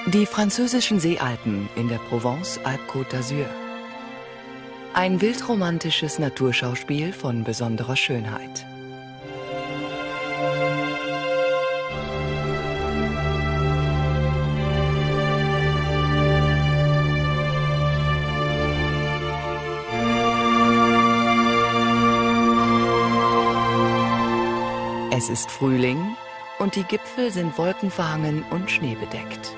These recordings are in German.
Die französischen Seealpen in der Provence, Alpes-Côte d'Azur. Ein wildromantisches Naturschauspiel von besonderer Schönheit. Es ist Frühling und die Gipfel sind wolkenverhangen und schneebedeckt.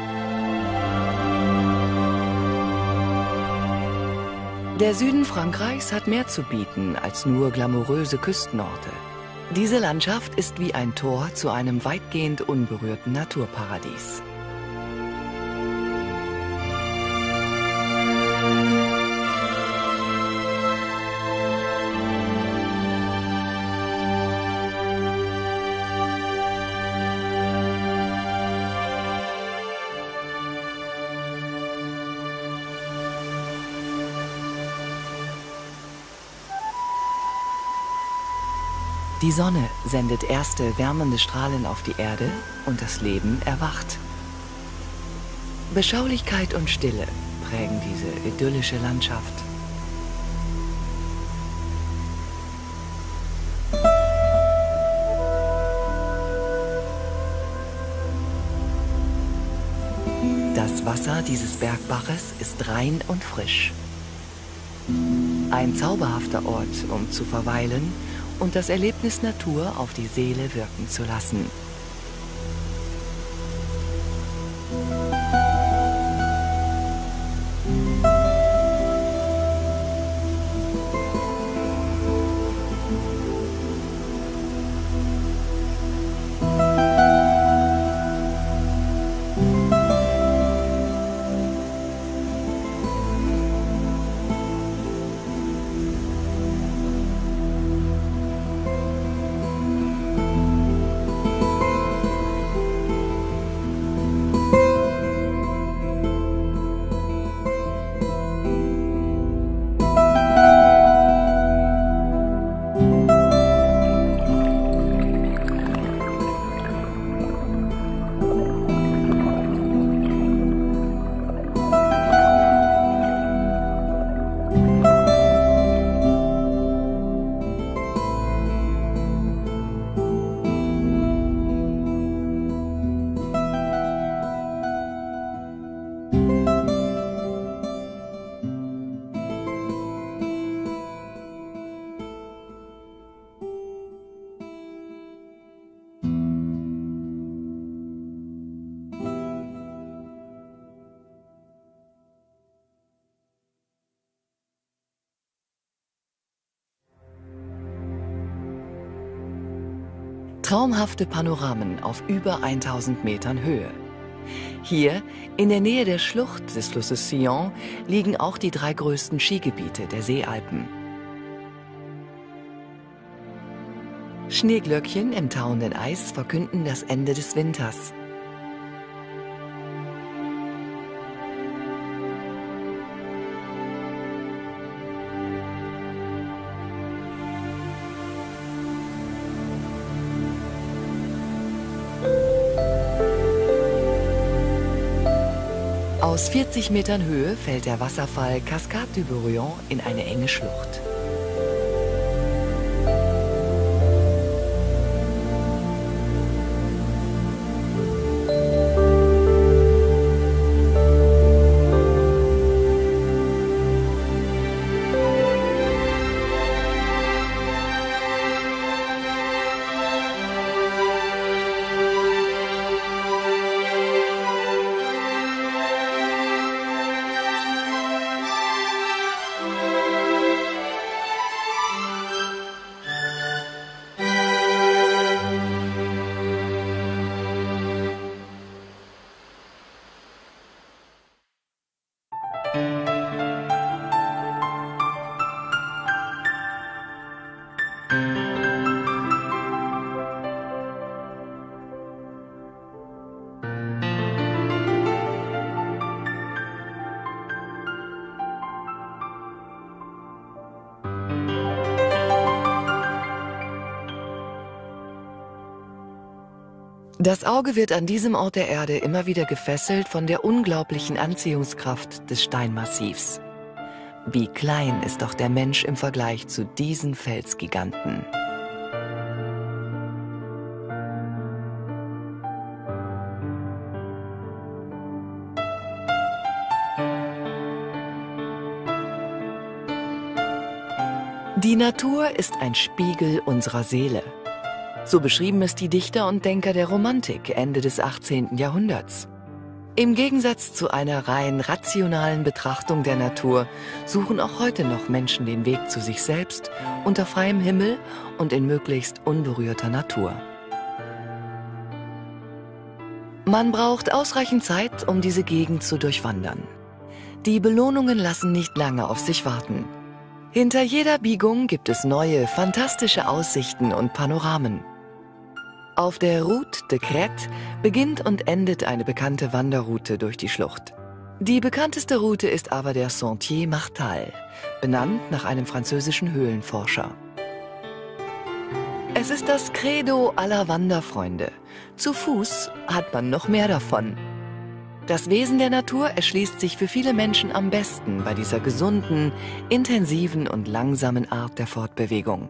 Der Süden Frankreichs hat mehr zu bieten als nur glamouröse Küstenorte. Diese Landschaft ist wie ein Tor zu einem weitgehend unberührten Naturparadies. Die Sonne sendet erste wärmende Strahlen auf die Erde und das Leben erwacht. Beschaulichkeit und Stille prägen diese idyllische Landschaft. Das Wasser dieses Bergbaches ist rein und frisch. Ein zauberhafter Ort, um zu verweilen und das Erlebnis Natur auf die Seele wirken zu lassen. Traumhafte Panoramen auf über 1000 Metern Höhe. Hier, in der Nähe der Schlucht des Flusses Sillon, liegen auch die 3 größten Skigebiete der Seealpen. Schneeglöckchen im tauenden Eis verkünden das Ende des Winters. Aus 40 Metern Höhe fällt der Wasserfall Cascade du Bourrion in eine enge Schlucht. Das Auge wird an diesem Ort der Erde immer wieder gefesselt von der unglaublichen Anziehungskraft des Steinmassivs. Wie klein ist doch der Mensch im Vergleich zu diesen Felsgiganten. Die Natur ist ein Spiegel unserer Seele. So beschrieben es die Dichter und Denker der Romantik Ende des 18. Jahrhunderts. Im Gegensatz zu einer rein rationalen Betrachtung der Natur suchen auch heute noch Menschen den Weg zu sich selbst unter freiem Himmel und in möglichst unberührter Natur. Man braucht ausreichend Zeit, um diese Gegend zu durchwandern. Die Belohnungen lassen nicht lange auf sich warten. Hinter jeder Biegung gibt es neue, fantastische Aussichten und Panoramen. Auf der Route de Crête beginnt und endet eine bekannte Wanderroute durch die Schlucht. Die bekannteste Route ist aber der Sentier Martal, benannt nach einem französischen Höhlenforscher. Es ist das Credo aller Wanderfreunde. Zu Fuß hat man noch mehr davon. Das Wesen der Natur erschließt sich für viele Menschen am besten bei dieser gesunden, intensiven und langsamen Art der Fortbewegung.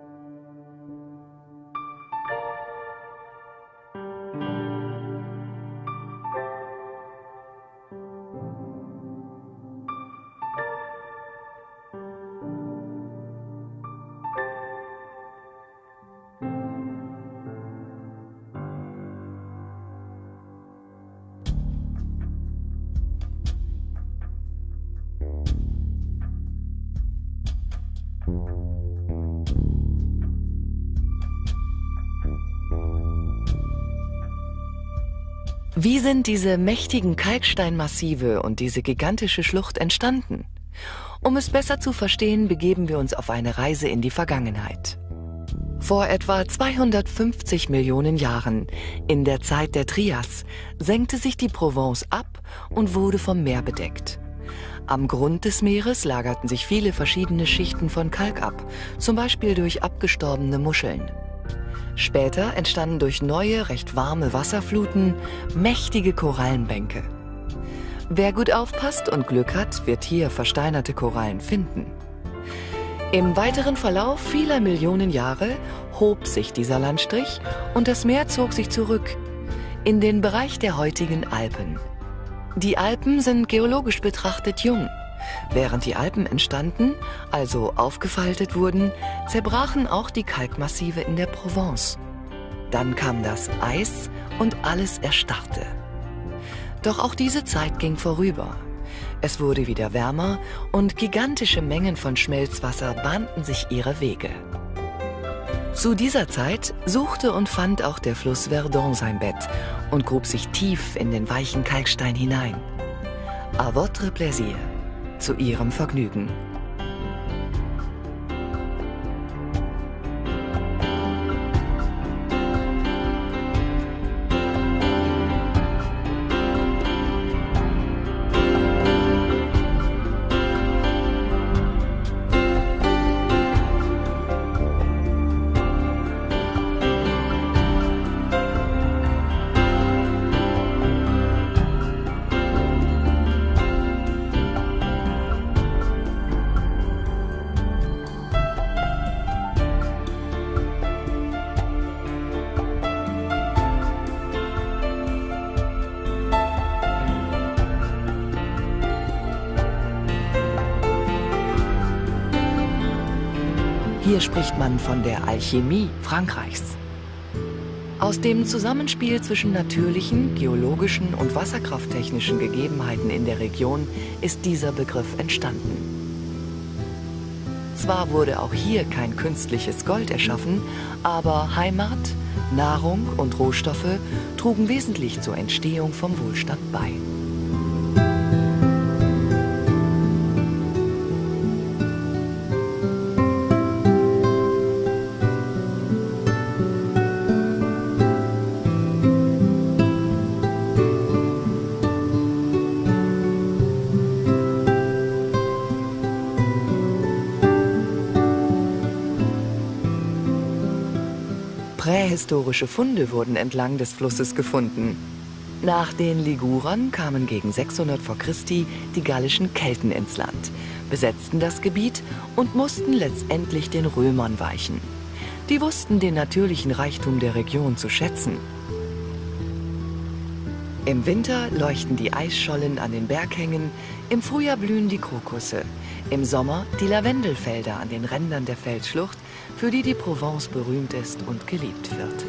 Wie sind diese mächtigen Kalksteinmassive und diese gigantische Schlucht entstanden? Um es besser zu verstehen, begeben wir uns auf eine Reise in die Vergangenheit. Vor etwa 250 Millionen Jahren, in der Zeit der Trias, senkte sich die Provence ab und wurde vom Meer bedeckt. Am Grund des Meeres lagerten sich viele verschiedene Schichten von Kalk ab, zum Beispiel durch abgestorbene Muscheln. Später entstanden durch neue, recht warme Wasserfluten mächtige Korallenbänke. Wer gut aufpasst und Glück hat, wird hier versteinerte Korallen finden. Im weiteren Verlauf vieler Millionen Jahre hob sich dieser Landstrich und das Meer zog sich zurück in den Bereich der heutigen Alpen. Die Alpen sind geologisch betrachtet jung. Während die Alpen entstanden, also aufgefaltet wurden, zerbrachen auch die Kalkmassive in der Provence. Dann kam das Eis und alles erstarrte. Doch auch diese Zeit ging vorüber. Es wurde wieder wärmer und gigantische Mengen von Schmelzwasser bahnten sich ihre Wege. Zu dieser Zeit suchte und fand auch der Fluss Verdon sein Bett und grub sich tief in den weichen Kalkstein hinein. À votre plaisir. Zu ihrem Vergnügen. Hier spricht man von der Alchemie Frankreichs. Aus dem Zusammenspiel zwischen natürlichen, geologischen und wasserkrafttechnischen Gegebenheiten in der Region ist dieser Begriff entstanden. Zwar wurde auch hier kein künstliches Gold erschaffen, aber Heimat, Nahrung und Rohstoffe trugen wesentlich zur Entstehung vom Wohlstand bei. Prähistorische Funde wurden entlang des Flusses gefunden. Nach den Ligurern kamen gegen 600 vor Christi die gallischen Kelten ins Land, besetzten das Gebiet und mussten letztendlich den Römern weichen. Die wussten den natürlichen Reichtum der Region zu schätzen. Im Winter leuchten die Eisschollen an den Berghängen, im Frühjahr blühen die Krokusse, im Sommer die Lavendelfelder an den Rändern der Felsschlucht, für die die Provence berühmt ist und geliebt wird.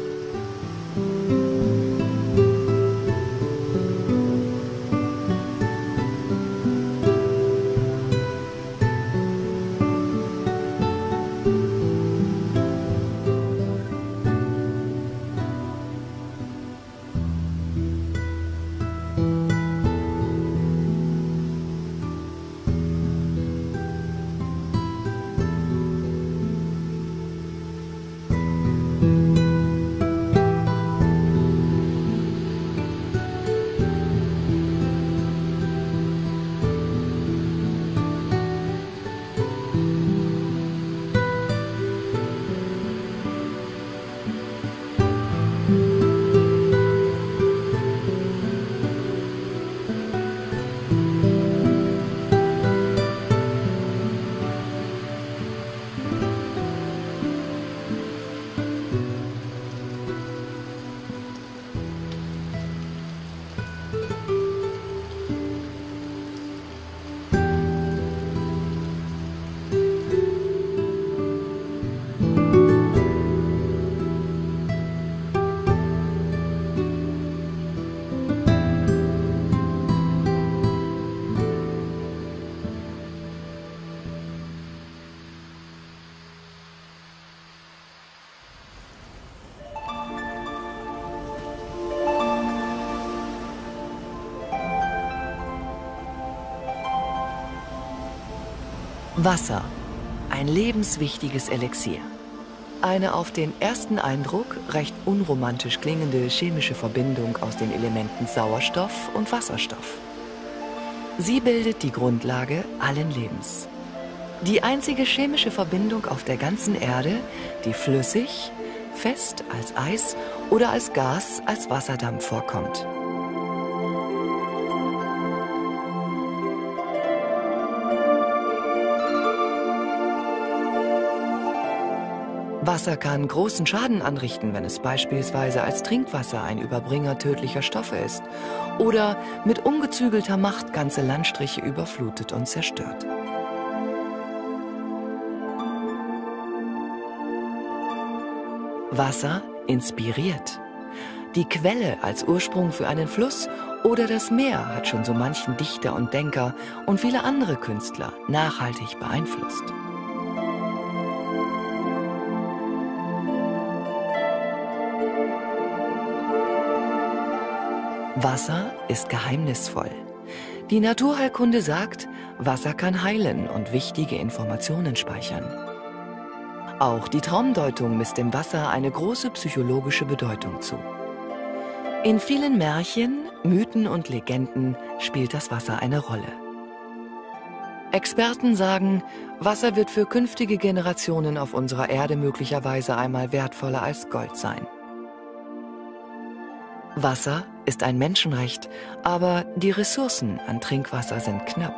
Wasser, ein lebenswichtiges Elixier. Eine auf den ersten Eindruck recht unromantisch klingende chemische Verbindung aus den Elementen Sauerstoff und Wasserstoff. Sie bildet die Grundlage allen Lebens. Die einzige chemische Verbindung auf der ganzen Erde, die flüssig, fest als Eis oder als Gas als Wasserdampf vorkommt. Wasser kann großen Schaden anrichten, wenn es beispielsweise als Trinkwasser ein Überbringer tödlicher Stoffe ist oder mit ungezügelter Macht ganze Landstriche überflutet und zerstört. Wasser inspiriert. Die Quelle als Ursprung für einen Fluss oder das Meer hat schon so manchen Dichter und Denker und viele andere Künstler nachhaltig beeinflusst. Wasser ist geheimnisvoll. Die Naturheilkunde sagt, Wasser kann heilen und wichtige Informationen speichern. Auch die Traumdeutung misst dem Wasser eine große psychologische Bedeutung zu. In vielen Märchen, Mythen und Legenden spielt das Wasser eine Rolle. Experten sagen, Wasser wird für künftige Generationen auf unserer Erde möglicherweise einmal wertvoller als Gold sein. Wasser ist ein Menschenrecht, aber die Ressourcen an Trinkwasser sind knapp.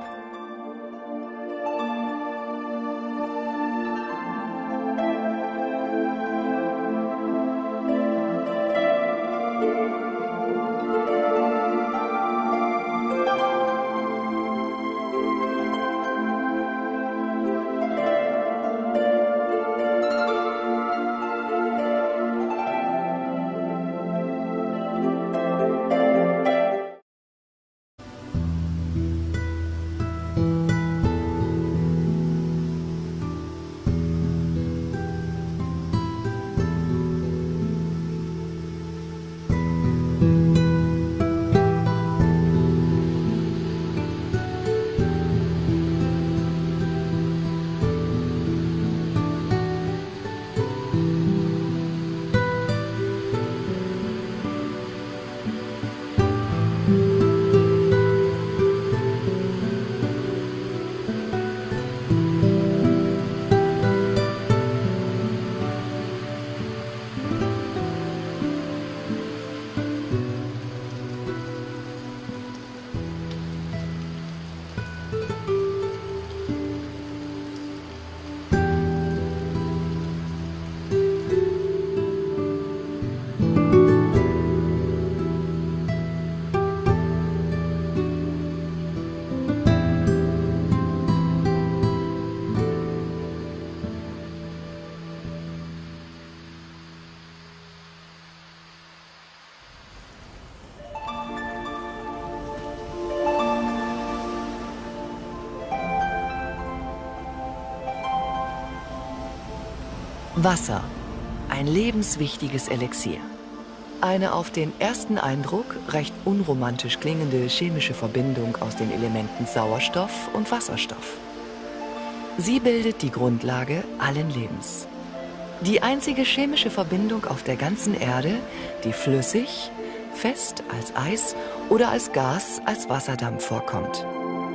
Wasser, ein lebenswichtiges Elixier. Eine auf den ersten Eindruck recht unromantisch klingende chemische Verbindung aus den Elementen Sauerstoff und Wasserstoff. Sie bildet die Grundlage allen Lebens. Die einzige chemische Verbindung auf der ganzen Erde, die flüssig, fest als Eis oder als Gas als Wasserdampf vorkommt.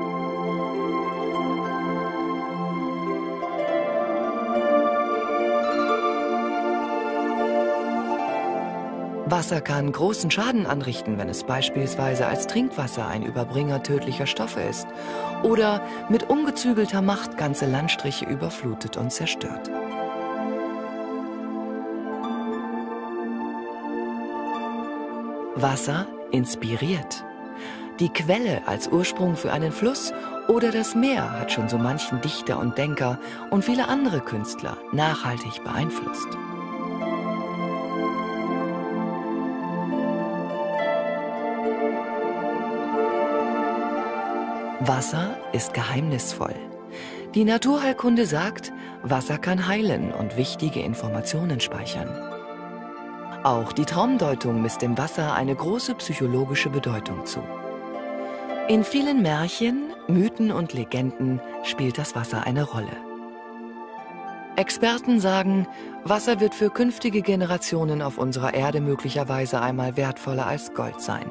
Wasser kann großen Schaden anrichten, wenn es beispielsweise als Trinkwasser ein Überbringer tödlicher Stoffe ist oder mit ungezügelter Macht ganze Landstriche überflutet und zerstört. Wasser inspiriert. Die Quelle als Ursprung für einen Fluss oder das Meer hat schon so manchen Dichter und Denker und viele andere Künstler nachhaltig beeinflusst. Wasser ist geheimnisvoll. Die Naturheilkunde sagt, Wasser kann heilen und wichtige Informationen speichern. Auch die Traumdeutung misst dem Wasser eine große psychologische Bedeutung zu. In vielen Märchen, Mythen und Legenden spielt das Wasser eine Rolle. Experten sagen, Wasser wird für künftige Generationen auf unserer Erde möglicherweise einmal wertvoller als Gold sein.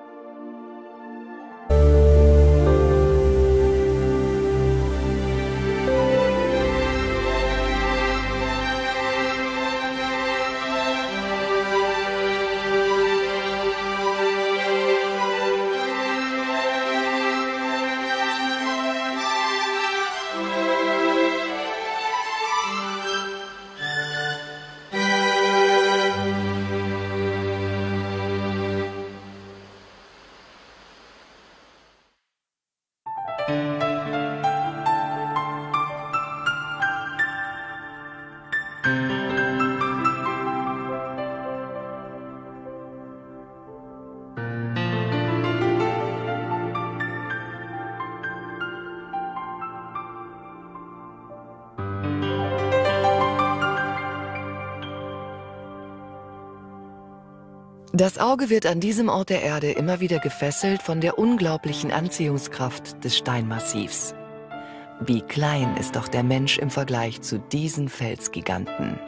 Das Auge wird an diesem Ort der Erde immer wieder gefesselt von der unglaublichen Anziehungskraft des Steinmassivs. Wie klein ist doch der Mensch im Vergleich zu diesen Felsgiganten.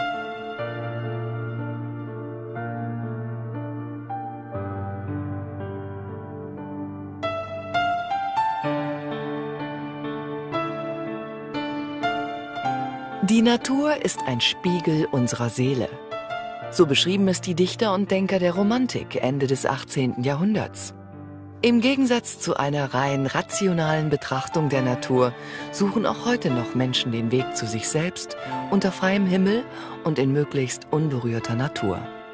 Die Natur ist ein Spiegel unserer Seele. So beschrieben es die Dichter und Denker der Romantik Ende des 18. Jahrhunderts. Im Gegensatz zu einer rein rationalen Betrachtung der Natur suchen auch heute noch Menschen den Weg zu sich selbst unter freiem Himmel und in möglichst unberührter Natur.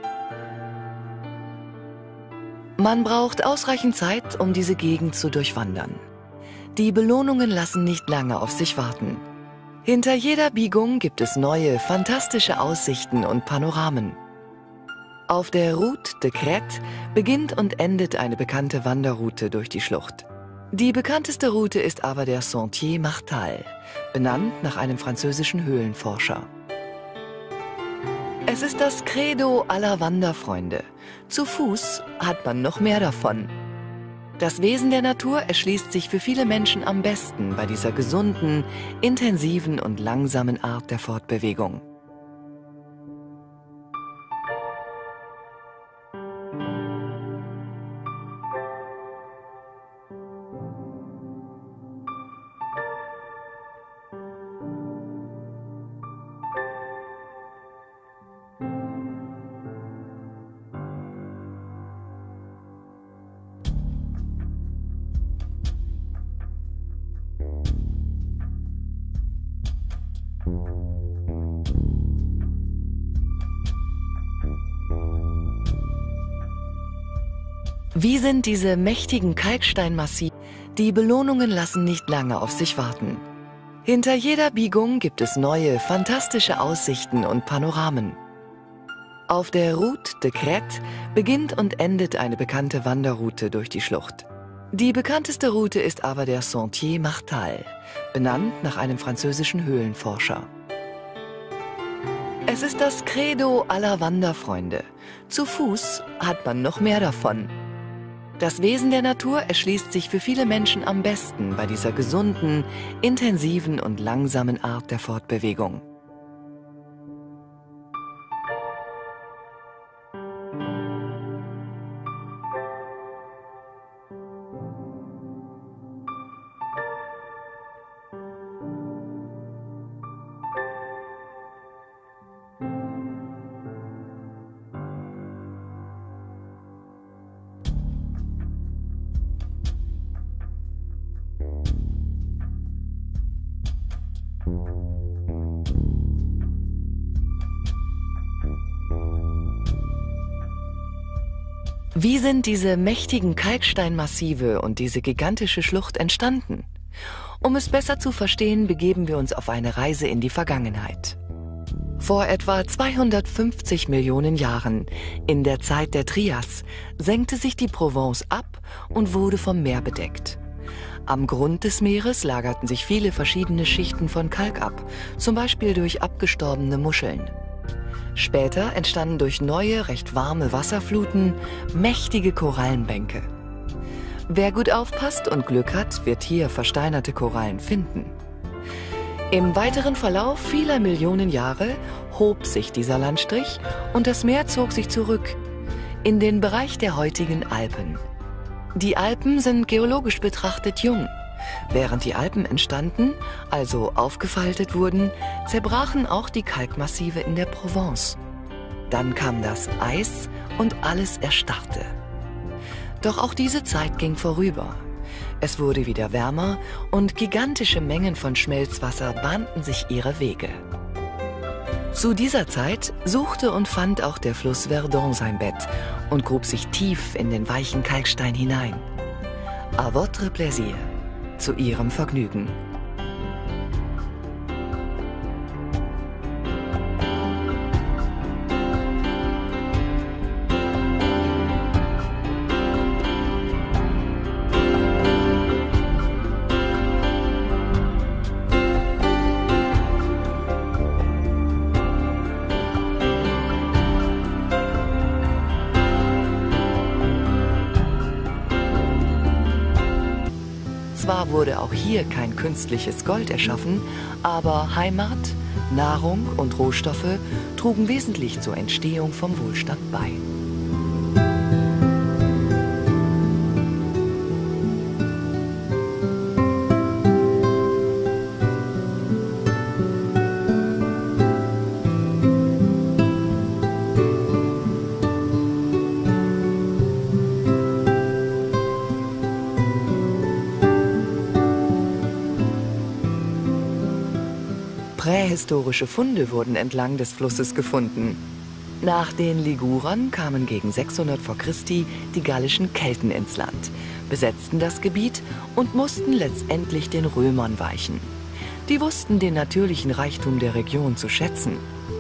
Man braucht ausreichend Zeit, um diese Gegend zu durchwandern. Die Belohnungen lassen nicht lange auf sich warten. Hinter jeder Biegung gibt es neue, fantastische Aussichten und Panoramen. Auf der Route de Crête beginnt und endet eine bekannte Wanderroute durch die Schlucht. Die bekannteste Route ist aber der Sentier Martal, benannt nach einem französischen Höhlenforscher. Es ist das Credo aller Wanderfreunde. Zu Fuß hat man noch mehr davon. Das Wesen der Natur erschließt sich für viele Menschen am besten bei dieser gesunden, intensiven und langsamen Art der Fortbewegung. Wie sind diese mächtigen Kalksteinmassive? Die Belohnungen lassen nicht lange auf sich warten. Hinter jeder Biegung gibt es neue, fantastische Aussichten und Panoramen. Auf der Route de Crête beginnt und endet eine bekannte Wanderroute durch die Schlucht. Die bekannteste Route ist aber der Sentier Martal, benannt nach einem französischen Höhlenforscher. Es ist das Credo aller Wanderfreunde. Zu Fuß hat man noch mehr davon. Das Wesen der Natur erschließt sich für viele Menschen am besten bei dieser gesunden, intensiven und langsamen Art der Fortbewegung. Wie sind diese mächtigen Kalksteinmassive und diese gigantische Schlucht entstanden? Um es besser zu verstehen, begeben wir uns auf eine Reise in die Vergangenheit. Vor etwa 250 Millionen Jahren, in der Zeit der Trias, senkte sich die Provence ab und wurde vom Meer bedeckt. Am Grund des Meeres lagerten sich viele verschiedene Schichten von Kalk ab, zum Beispiel durch abgestorbene Muscheln. Später entstanden durch neue, recht warme Wasserfluten mächtige Korallenbänke. Wer gut aufpasst und Glück hat, wird hier versteinerte Korallen finden. Im weiteren Verlauf vieler Millionen Jahre hob sich dieser Landstrich und das Meer zog sich zurück in den Bereich der heutigen Alpen. Die Alpen sind geologisch betrachtet jung. Während die Alpen entstanden, also aufgefaltet wurden, zerbrachen auch die Kalkmassive in der Provence. Dann kam das Eis und alles erstarrte. Doch auch diese Zeit ging vorüber. Es wurde wieder wärmer und gigantische Mengen von Schmelzwasser bahnten sich ihre Wege. Zu dieser Zeit suchte und fand auch der Fluss Verdon sein Bett und grub sich tief in den weichen Kalkstein hinein. À votre plaisir. Zu ihrem Vergnügen. Zwar wurde auch hier kein künstliches Gold erschaffen, aber Heimat, Nahrung und Rohstoffe trugen wesentlich zur Entstehung vom Wohlstand bei. Prähistorische Funde wurden entlang des Flusses gefunden. Nach den Ligurern kamen gegen 600 v. Chr. die gallischen Kelten ins Land, besetzten das Gebiet und mussten letztendlich den Römern weichen. Die wussten den natürlichen Reichtum der Region zu schätzen.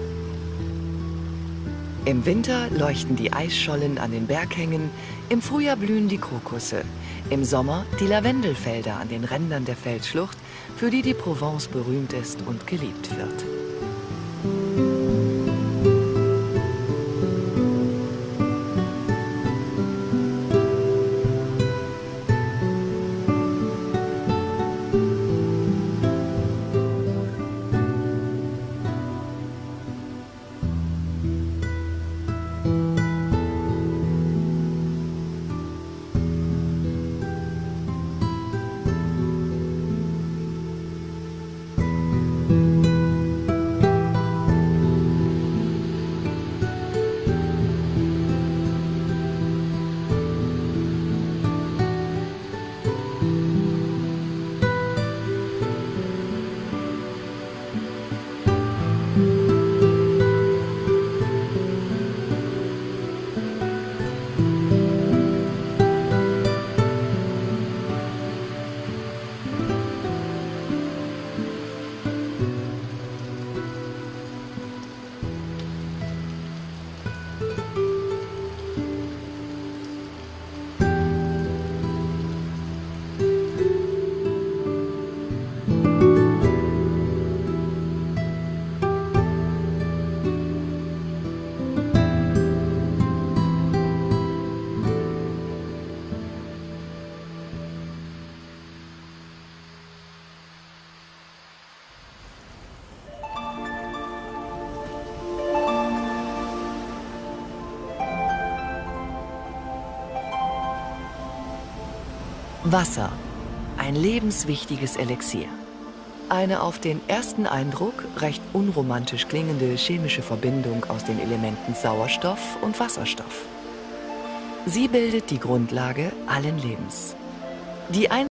Im Winter leuchten die Eisschollen an den Berghängen, im Frühjahr blühen die Krokusse, im Sommer die Lavendelfelder an den Rändern der Felsschlucht, für die die Provence berühmt ist und geliebt wird. Wasser, ein lebenswichtiges Elixier. Eine auf den ersten Eindruck recht unromantisch klingende chemische Verbindung aus den Elementen Sauerstoff und Wasserstoff. Sie bildet die Grundlage allen Lebens. Die